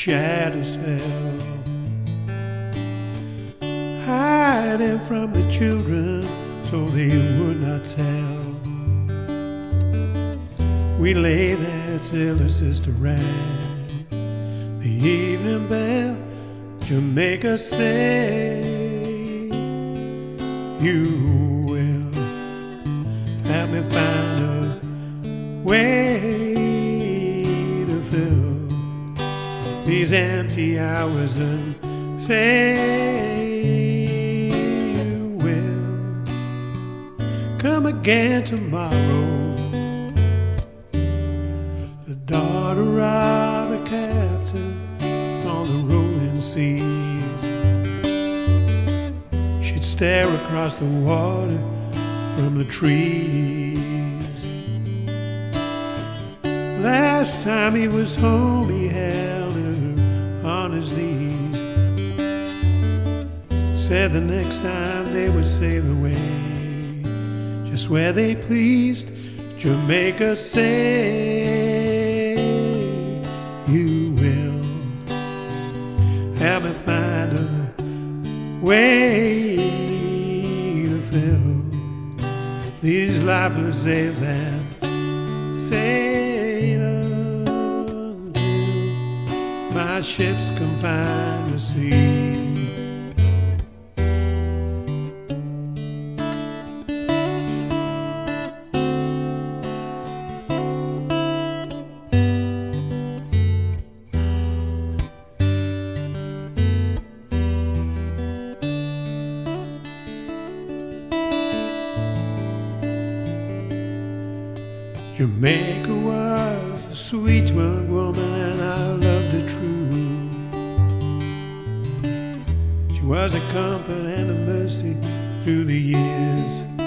shadows fell, hiding from the children so they would not tell. We lay there till the sister rang the evening bell. Jamaica Say You Will. Help me find a way to fill these empty hours and say you will come again tomorrow. The daughter of a captain on the rolling seas, she'd stare across the water from the trees. Last time he was home, he held her on his knees. Said the next time they would sail away, just where they pleased. Jamaica Say You Will. Help me find a way to fill these lifeless sails and sail until my ships can find the sea. Jamaica was a sweet young woman, and I loved her true. She was a comfort and a mercy through the years,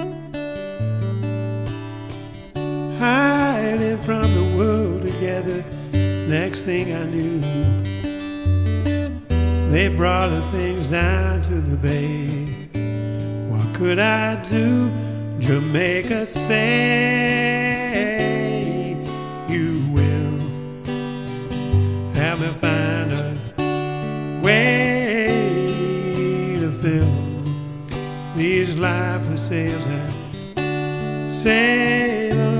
hiding from the world together. Next thing I knew, they brought her things down to the bay. What could I do? Jamaica Say You Will. Help me find a way to fill these lifeless sails and sail